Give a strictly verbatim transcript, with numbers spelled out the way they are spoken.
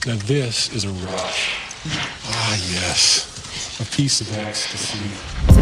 Now this is a rush. Ah, yes. A piece of ecstasy.